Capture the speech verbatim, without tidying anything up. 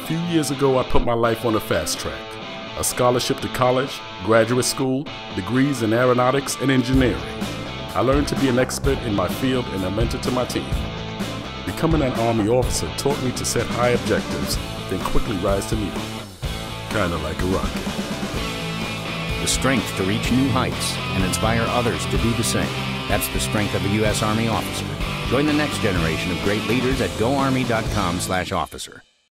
few years ago, I put my life on a fast track. A scholarship to college, graduate school, degrees in aeronautics and engineering. I learned to be an expert in my field and a mentor to my team. Becoming an Army officer taught me to set high objectives, then quickly rise to meet them. Kinda like a rocket. The strength to reach new heights and inspire others to do the same. That's the strength of a U S Army officer. Join the next generation of great leaders at go army dot com slash officer.